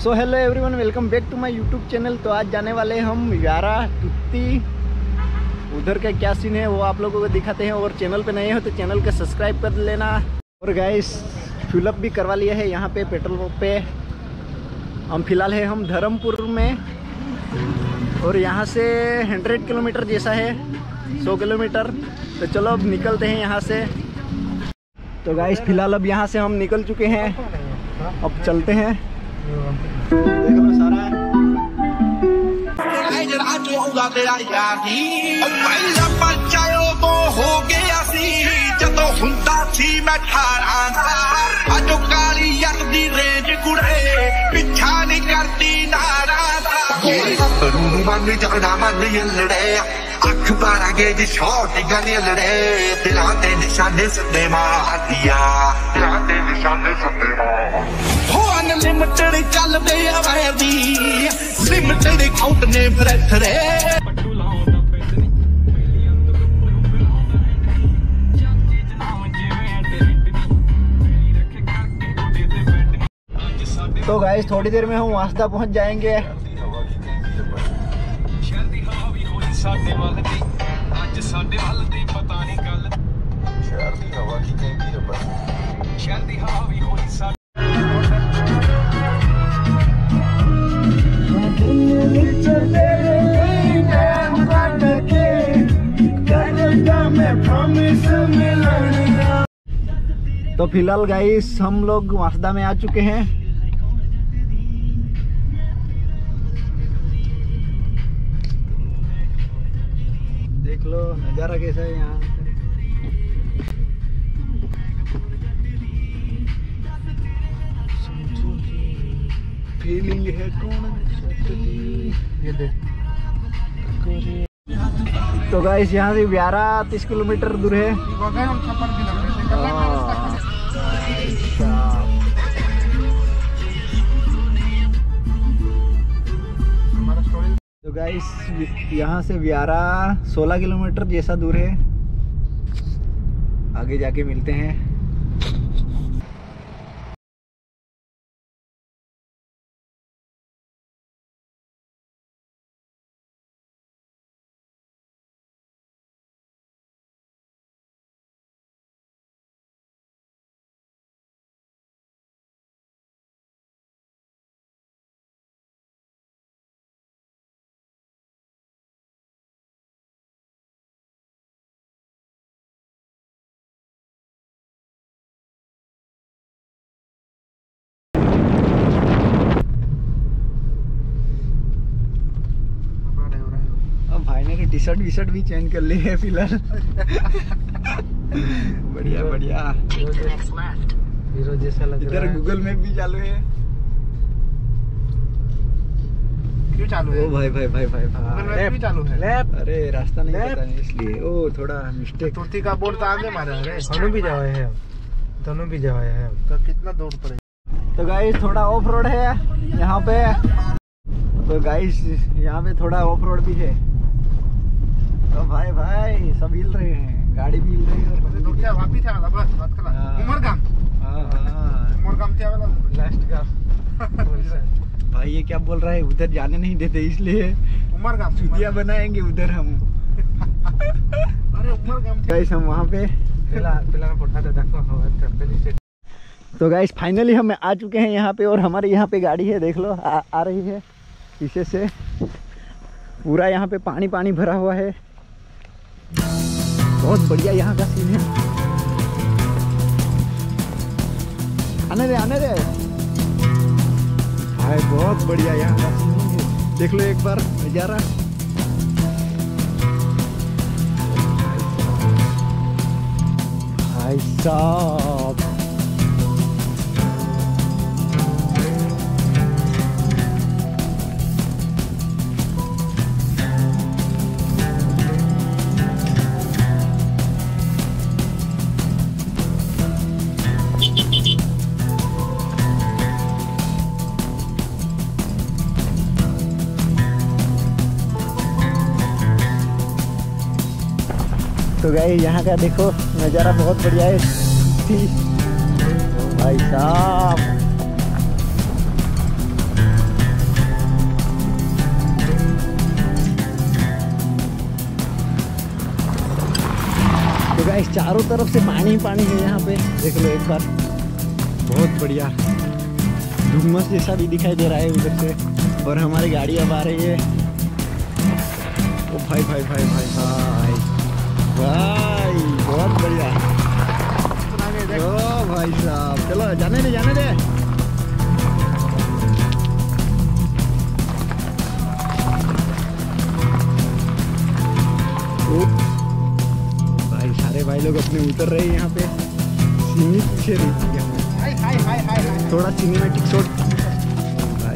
So hello everyone, welcome back to my YouTube channel. तो आज जाने वाले हम व्यारा तुत्ती। उधर का क्या सीन है वो आप लोगों को दिखाते हैं। और चैनल पे नए हो तो चैनल को सब्सक्राइब कर लेना। और गाइस फिलअप भी करवा लिया है यहाँ पे पेट्रोल पंप पे। हम फिलहाल है हम धर्मपुर में और यहाँ से 100 किलोमीटर जैसा है, 100 किलोमीटर। तो चलो अब निकलते हैं यहाँ से। तो गाइस फिलहाल अब यहाँ से हम निकल चुके हैं, अब चलते हैं। देख लो सारा अखबार आगे जी शॉट गली लड़े दिलाते निशाने सदे मार दिया, दिलाते निशाने सदे मार हो अनलिमिटेड चल दे आवादी लिमिटेड आउट ने ब्रेथ रे। तो गाइस थोड़ी देर में हम वास्ता पहुंच जाएंगे। ਸਾਡੇ ਵੱਲ ਦੀ ਅੱਜ ਸਾਡੇ ਵੱਲ ਦੀ ਪਤਾ ਨਹੀਂ ਗੱਲ ਸ਼ਹਿਰ ਦੀ ਹਵਾ ਕੀ ਕਹਿੰਦੀ ਰੱਬਾ ਸ਼ਹਿਰ ਦੀ ਹਵਾ ਵੀ ਹੋਈ ਸਾਡੇ तो फिलहाल गाइस हम लोग वास्दा में आ चुके हैं। देख लो नज़ारा कैसा है यहाँ। फीलिंग है कौन ये देख। तो गाइस यहाँ से व्यारा 30 किलोमीटर दूर है। तो गाइस यहाँ से व्यारा 16 किलोमीटर जैसा दूर है। आगे जाके मिलते हैं। टी शर्ट वी-शर्ट भी चेंज कर ली है फिलहाल। बढ़िया बढ़िया हीरो जैसा लग रहा है। इधर गूगल मैप भी चालू है। क्यों चालू है? ओ भाई भाई भाई भाई गूगल मैप भी चालू है। लेफ्ट। अरे रास्ता नहीं पता नहीं इसलिए ओ थोड़ा मिस्टेक। तुर्ती का बोर्ड तो आगे मारा है। दोनों भी जाए हैं, दोनों भी जाए हैं। तो कितना दूर पड़ेगा? तो गाइस थोड़ा ऑफ रोड है यहाँ पे। तो गाइस यहाँ पे थोड़ा ऑफ रोड भी है। तो भाई भाई सब हिल रहे हैं, गाड़ी भी हिल रही है। और वापी था वाला बस बात करा उमरगाम। हां उमरगाम था वाला लास्ट का। भाई ये क्या बोल रहा है, उधर जाने नहीं देते इसलिए उमरगाम चुतिया बनाएंगे उधर हम। अरे उमरगाम गाइस हम वहां पे पिला फोटा देखो। तो गाइस फाइनली हम आ चुके हैं यहाँ पे। और हमारे यहाँ पे गाड़ी है, देख लो आ रही है पीछे से। पूरा यहाँ पे पानी पानी भरा हुआ है। बहुत बढ़िया यहाँ का सीन है। आने दे भाई, बहुत बढ़िया यहाँ का सीन है। देख लो एक बार नजारा। भाई साहब तो गाइस यहाँ का देखो नज़ारा बहुत बढ़िया है भाई साहब। चारों तरफ से पानी ही पानी है यहाँ पे, देख लो एक बार। बहुत बढ़िया, धुम्मस जैसा भी दिखाई दे रहा है उधर से, और हमारी गाड़ी अब आ रही है। ओ भाई भाई भाई भाई भाई भाई, बहुत बढ़िया। ओ भाई साहब, चलो जाने दे जाने दे। भाई सारे भाई लोग अपने उतर रहे हैं यहाँ पे। पीछे थोड़ा सिनेमैटिक शॉट। भाई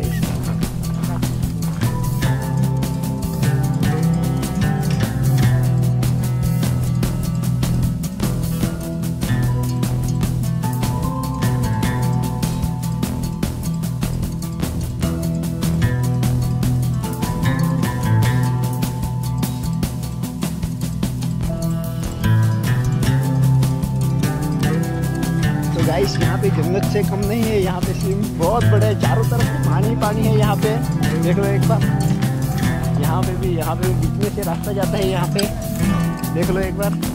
गाइस, यहाँ पे जन्नत से कम नहीं है। यहाँ पे सीन बहुत बड़े, चारों तरफ से पानी पानी है। यहाँ पे देख लो एक बार, यहाँ पे भी बीच में से रास्ता जाता है। यहाँ पे देख लो एक बार।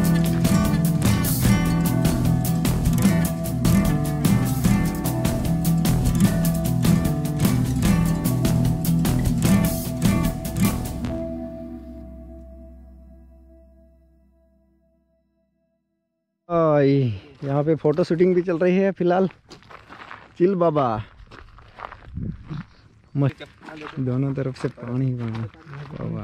यहाँ पे फोटो शूटिंग भी चल रही है फिलहाल। चिल बाबा, मस्त, दोनों तरफ से पानी पानी बाबा।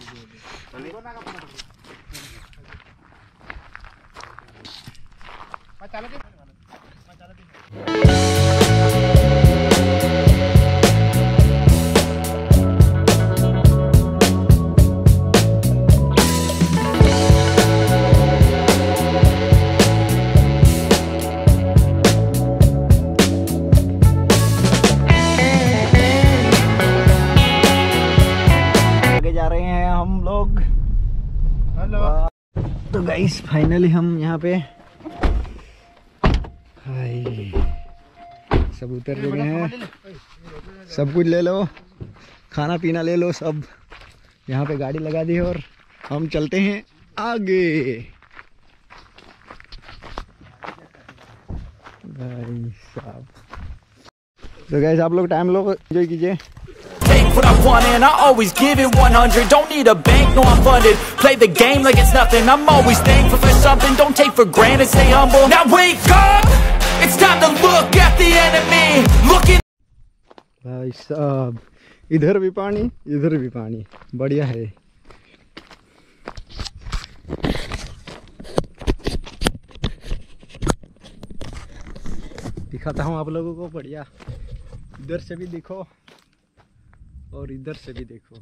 तो गाइस फाइनली हम यहाँ पे सब उतर गए हैं। सब कुछ ले लो, खाना पीना ले लो सब। यहाँ पे गाड़ी लगा दी और हम चलते हैं आगे। भाई साहब, तो गाइस आप लोग टाइम लो, एंजॉय कीजिए। What I want and I always give it 100. Don't need a bank, no I'm funded. Play the game like it's nothing. I'm always thankful for something. Don't take for granted, stay humble. Now wake up, it's time to look at the enemy. Looking. भाई साहब, इधर भी पानी, इधर भी पानी, बढ़िया है। दिखाता हूँ आप लोगों को, बढ़िया। इधर से भी देखो और इधर से भी देखो।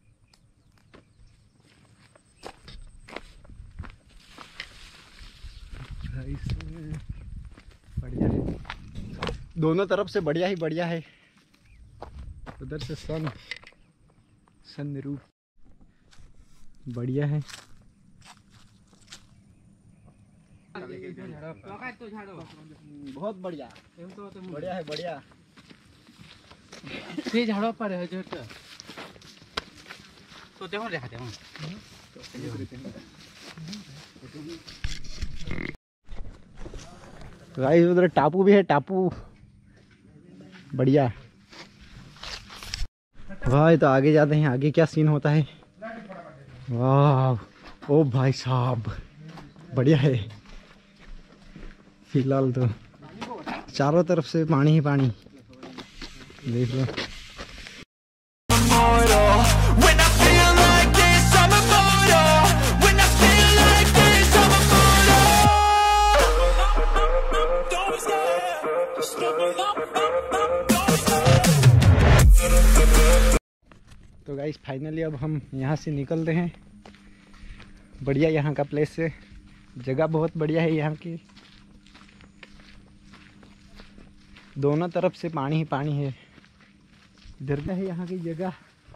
बढ़िया है, दोनों तरफ से बढ़िया ही बढ़िया है। उधर से सन रूप बढ़िया है। बहुत बढ़िया, बढ़िया है, बढ़िया। ते झाड़ा पर है जो तो देखो देखा देखो। गाइस उधर टापू भी है, टापू बढ़िया। भाई तो आगे जाते हैं, आगे क्या सीन होता है। वाह, ओ भाई साहब, बढ़िया है। फिलहाल तो चारों तरफ से पानी ही पानी, देख लो। तो गाइस फाइनली अब हम यहाँ से निकलते हैं। बढ़िया यहाँ का प्लेस है, जगह बहुत बढ़िया है यहाँ की। दोनों तरफ से पानी ही पानी है। इधर का है यहाँ की जगह।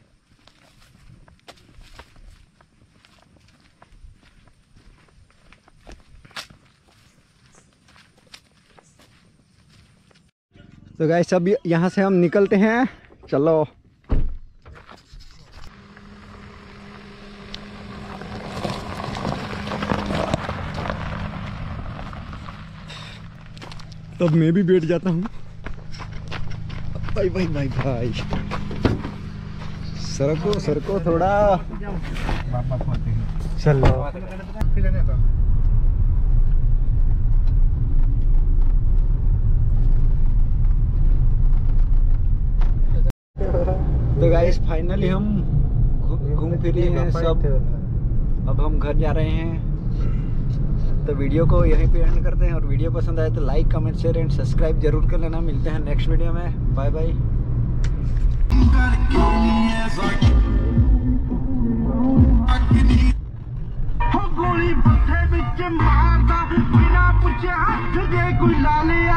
तो गाइस अब यहाँ से हम निकलते हैं, चलो। तब मैं भी बैठ जाता हूँ। भाई भाई भाई भाई सरको थोड़ा चलो। तो गाइस फाइनली हम घूम फिर लिए हैं सब। अब हम घर जा रहे हैं। तो वीडियो को यहीं पे एंड करते हैं, और वीडियो पसंद आए तो like comment share and subscribe जरूर कर लेना। मिलते हैं नेक्स्ट वीडियो में। Bye bye. गोली बथे बिच मारदा बिना पुछे हथ जे कोई ला ले